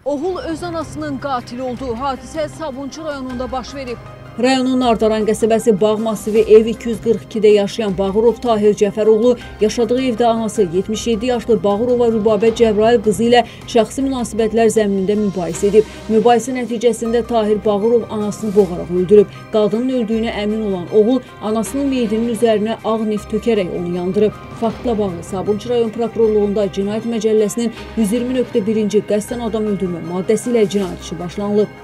Oğul öz anasının qatil olduğu hadisə Sabunçu rayonunda baş verib. Rayonun Nardaran qəsəbəsi Bağ Masivi ev 242-də yaşayan Bağırov Tahir Cəfəroğlu yaşadığı evdə anası 77 yaşlı Bağırova Rübabət Cəbrayıl qızı ilə şəxsi münasibətlər zəminində mübahisə edib. Mübahisə nəticəsində Tahir Bağırov anasını boğaraq öldürüb. Qadının öldüyünə əmin olan oğul anasının meyidinin üzərinə ağ neft tökərək onu yandırıb. Faktla bağlı Sabunçu rayon prokurorluğunda Cinayət Məcəlləsinin 120.1-ci qəsdən adam öldürmə maddəsi ilə cinayət işi başlanılıb.